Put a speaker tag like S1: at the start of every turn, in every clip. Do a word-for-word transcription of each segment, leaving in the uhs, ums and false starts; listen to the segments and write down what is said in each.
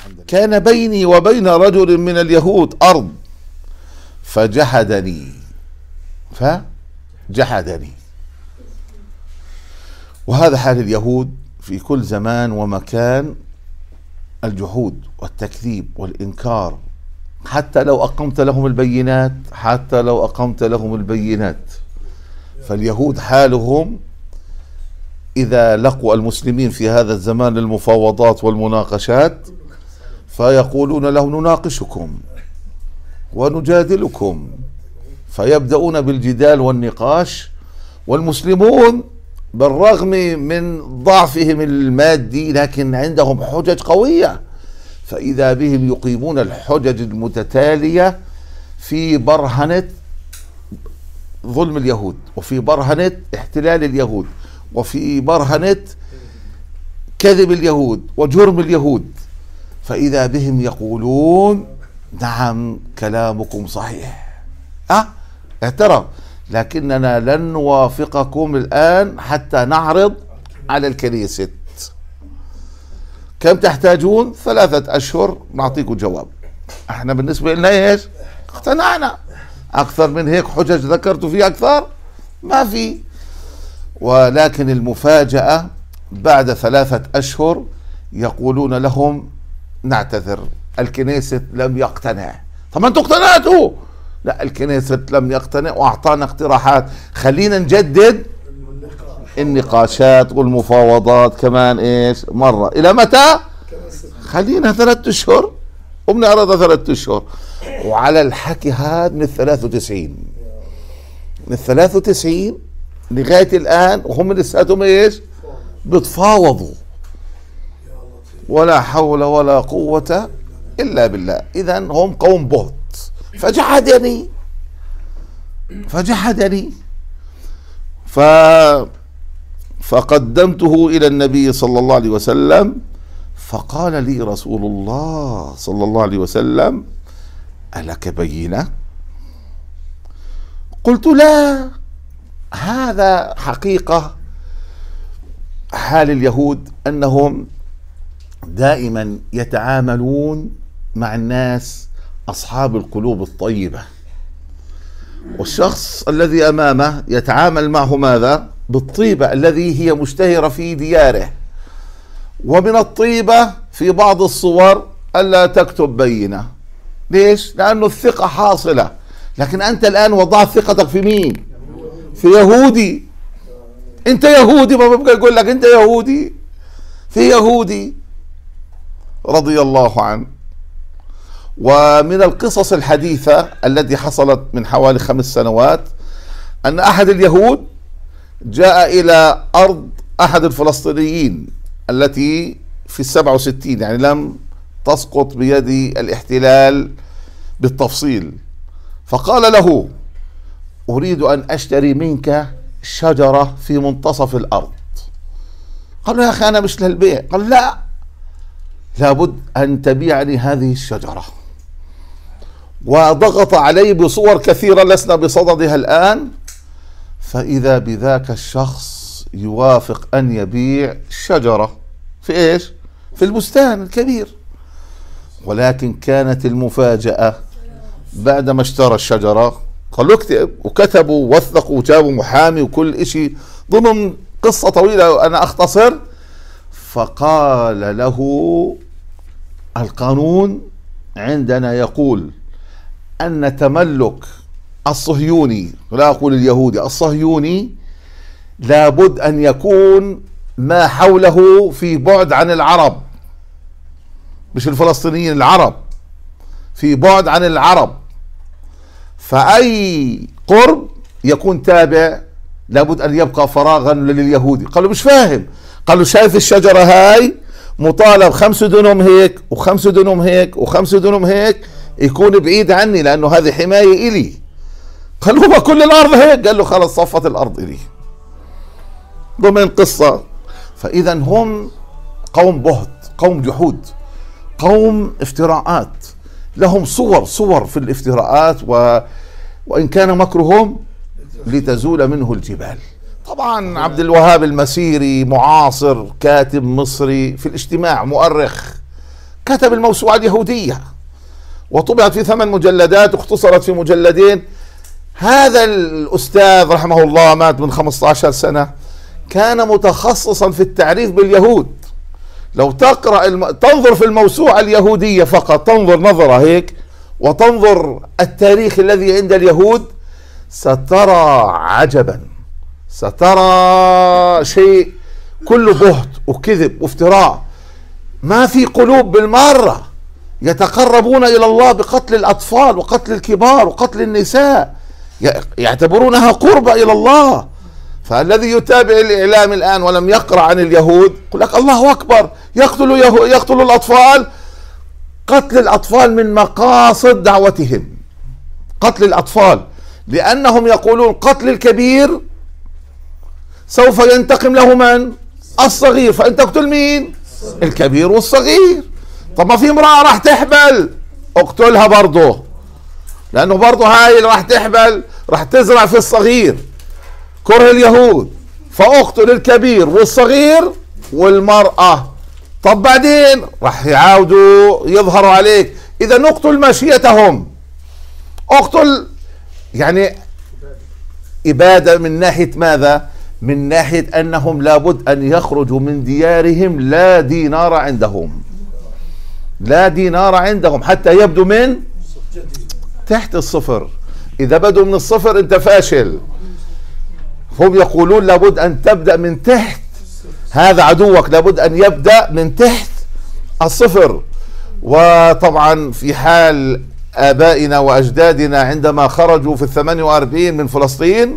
S1: كان بيني وبين رجل من اليهود أرض فجحدني فجحدني. وهذا حال اليهود في كل زمان ومكان، الجحود والتكذيب والإنكار، حتى لو أقمت لهم البينات حتى لو أقمت لهم البينات. فاليهود حالهم إذا لقوا المسلمين في هذا الزمان للمفاوضات والمناقشات فيقولون لهم نناقشكم ونجادلكم، فيبدأون بالجدال والنقاش. والمسلمون بالرغم من ضعفهم المادي لكن عندهم حجج قوية، فإذا بهم يقيمون الحجج المتتالية في برهنة ظلم اليهود، وفي برهنة احتلال اليهود، وفي برهنة كذب اليهود وجرم اليهود. فإذا بهم يقولون نعم كلامكم صحيح، أه اعترف، لكننا لن نوافقكم الآن حتى نعرض على الكنيسة. كم تحتاجون؟ ثلاثة أشهر نعطيكم جواب. احنا بالنسبة لنا ايش؟ اقتنعنا. أكثر من هيك حجج ذكرت فيه أكثر؟ ما في. ولكن المفاجأة بعد ثلاثة أشهر يقولون لهم نعتذر، الكنيسة لم يقتنع. طب انتوا اقتنعتوا؟ لا، الكنيسة لم يقتنع وأعطانا اقتراحات، خلينا نجدد النقاشات والمفاوضات كمان ايش مرة. إلى متى؟ خلينا ثلاثة أشهر وبنعرضها ثلاثة أشهر. وعلى الحكي هذا من الثلاث وتسعين من الثلاث وتسعين لغاية الآن وهم لساتهم ايش بتفاوضوا. ولا حول ولا قوة إلا بالله. إذا هم قوم بهت. فجحدني فجحدني ف فقدمته إلى النبي صلى الله عليه وسلم، فقال لي رسول الله صلى الله عليه وسلم ألك بينة؟ قلت لا. هذا حقيقة حال اليهود أنهم دائما يتعاملون مع الناس أصحاب القلوب الطيبة، والشخص الذي أمامه يتعامل معه ماذا؟ بالطيبة الذي هي مشتهرة في دياره. ومن الطيبة في بعض الصور ألا تكتب بينة. ليش؟ لأنه الثقة حاصلة. لكن أنت الآن وضعت ثقتك في مين؟ في يهودي. أنت يهودي، ما ببقى يقول لك أنت يهودي، في يهودي رضي الله عنه. ومن القصص الحديثة التي حصلت من حوالي خمس سنوات أن أحد اليهود جاء إلى أرض أحد الفلسطينيين التي في السبعة وستين، يعني لم تسقط بيد الاحتلال بالتفصيل، فقال له أريد أن أشتري منك شجرة في منتصف الأرض. قال له يا أخي أنا مش للبيع. قال لا، لابد أن تبيعني هذه الشجرة. وضغط عليه بصور كثيرة لسنا بصددها الآن. فإذا بذاك الشخص يوافق أن يبيع شجرة في إيش؟ في البستان الكبير. ولكن كانت المفاجأة بعدما اشترى الشجرة، قالوا اكتب، وكتبوا ووثقوا وجابوا محامي وكل إشي ضمن قصة طويلة أنا أختصر. فقال له القانون عندنا يقول أن تملك الصهيوني، لا أقول اليهودي، الصهيوني لابد أن يكون ما حوله في بعد عن العرب، مش الفلسطينيين، العرب في بعد عن العرب. فأي قرب يكون تابع لابد أن يبقى فراغا لليهودي. قالوا مش فاهم. قالوا شايف الشجرة هاي مطالب خمس دنم هيك وخمس دنم هيك وخمس دنم هيك يكون بعيد عني لأنه هذه حماية إلي. قالوا ما كل الأرض هيك؟ قال له خلص صفت الأرض إلي ضمن قصة. فإذا هم قوم بهت، قوم جحود، قوم افتراءات، لهم صور صور في الافتراءات، و... وإن كان مكرهم لتزول منه الجبال. طبعا عبد الوهاب المسيري معاصر كاتب مصري في الاجتماع مؤرخ كتب الموسوعة اليهودية وطبعت في ثمان مجلدات واختصرت في مجلدين. هذا الأستاذ رحمه الله مات من خمسة عشر سنة، كان متخصصا في التعريف باليهود. لو تقرأ الم... تنظر في الموسوعة اليهودية فقط، تنظر نظرة هيك وتنظر التاريخ الذي عند اليهود، سترى عجبا، سترى شيء كله بهت وكذب وافتراء. ما في قلوب بالمرة، يتقربون إلى الله بقتل الأطفال وقتل الكبار وقتل النساء، يعتبرونها قربة إلى الله. فالذي يتابع الإعلام الآن ولم يقرأ عن اليهود يقول لك الله أكبر، يقتلوا يهو يقتلوا الأطفال. قتل الأطفال من مقاصد دعوتهم، قتل الأطفال، لأنهم يقولون قتل الكبير سوف ينتقم له من؟ الصغير. فأنت تقتل مين؟ الكبير والصغير. طب ما في امرأة راح تحبل، اقتلها برضه، لأنه برضه هاي اللي راح تحبل راح تزرع في الصغير كره اليهود، فاقتل الكبير والصغير والمرأة. طب بعدين راح يعاودوا يظهروا عليك، إذا نقتل ماشيتهم، اقتل يعني إبادة من ناحية ماذا؟ من ناحية أنهم لابد أن يخرجوا من ديارهم لا دينار عندهم، لا دينار عندهم حتى يبدو من تحت الصفر. إذا بدوا من الصفر أنت فاشل. هم يقولون لابد أن تبدأ من تحت، هذا عدوك لابد أن يبدأ من تحت الصفر. وطبعا في حال آبائنا وأجدادنا عندما خرجوا في الثمانية وأربعين من فلسطين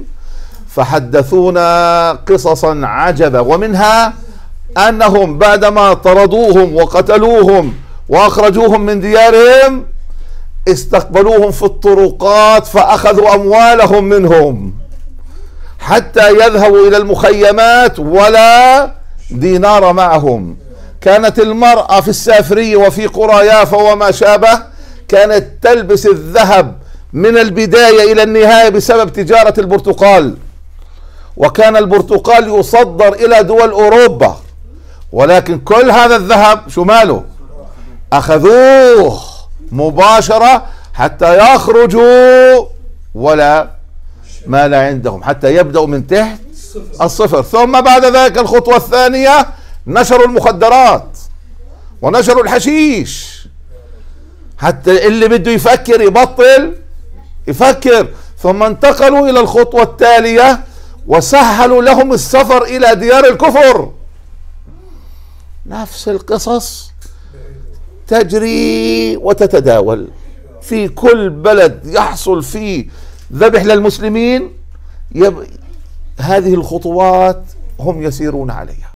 S1: فحدثونا قصصا عجبة، ومنها أنهم بعدما طردوهم وقتلوهم وأخرجوهم من ديارهم استقبلوهم في الطرقات فأخذوا أموالهم منهم حتى يذهبوا إلى المخيمات ولا دينار معهم. كانت المرأة في السافرية وفي قرى يافا وما شابه كانت تلبس الذهب من البداية إلى النهاية بسبب تجارة البرتقال، وكان البرتقال يصدر إلى دول أوروبا، ولكن كل هذا الذهب شو ماله؟ أخذوه مباشرة حتى يخرجوا ولا مال عندهم، حتى يبدأوا من تحت الصفر. ثم بعد ذلك الخطوة الثانية نشروا المخدرات ونشروا الحشيش، حتى اللي بده يفكر يبطل يفكر. ثم انتقلوا إلى الخطوة التالية وسهلوا لهم السفر إلى ديار الكفر. نفس القصص تجري وتتداول في كل بلد يحصل فيه ذبح للمسلمين. يب... هذه الخطوات هم يسيرون عليها.